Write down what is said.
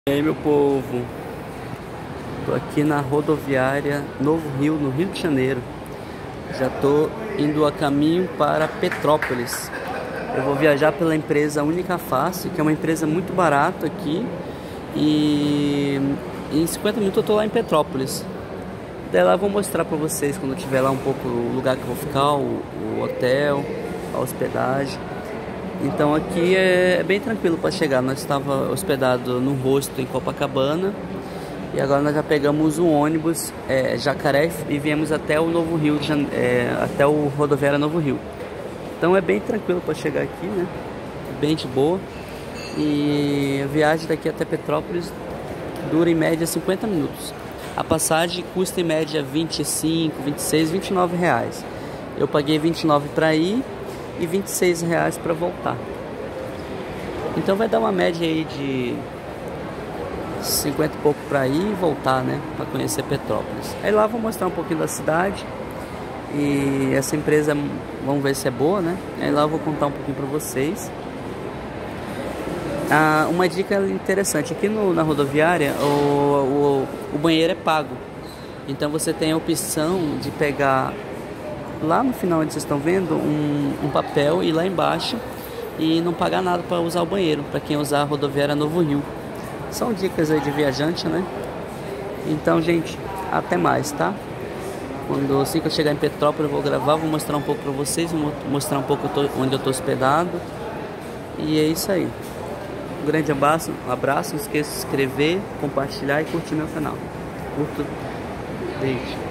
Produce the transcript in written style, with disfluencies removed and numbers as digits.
E aí, meu povo, tô aqui na rodoviária Novo Rio, no Rio de Janeiro. Já tô indo a caminho para Petrópolis. Eu vou viajar pela empresa Única Face, que é uma empresa muito barata aqui. E em 50 minutos eu tô lá em Petrópolis. Daí lá eu vou mostrar para vocês quando eu estiver lá um pouco o lugar que eu vou ficar, o hotel, a hospedagem. Então aqui é bem tranquilo para chegar. Nós estava hospedado no hostel em Copacabana e agora nós já pegamos um ônibus Jacaré e viemos até o Novo Rio, até o rodoviária Novo Rio. Então é bem tranquilo para chegar aqui, né? Bem de boa. E a viagem daqui até Petrópolis dura em média 50 minutos. A passagem custa em média 25, 26, 29 reais. Eu paguei 29 para ir e 26 reais para voltar. Então vai dar uma média aí de 50 e pouco para ir e voltar, né? Para conhecer Petrópolis. Aí lá eu vou mostrar um pouquinho da cidade. E essa empresa, vamos ver se é boa, né? Aí lá eu vou contar um pouquinho para vocês. Uma dica interessante, aqui na rodoviária o banheiro é pago. Então você tem a opção de pegar lá no final onde vocês estão vendo um papel e ir lá embaixo e não pagar nada para usar o banheiro, para quem usar a rodoviária Novo Rio. São dicas aí de viajante, né? Então, gente, até mais, tá? Assim que eu chegar em Petrópolis eu vou gravar, vou mostrar um pouco para vocês, vou mostrar um pouco onde eu tô hospedado. E é isso aí. Um grande abraço, não esqueça de se inscrever, compartilhar e curtir meu canal. Curto, beijo.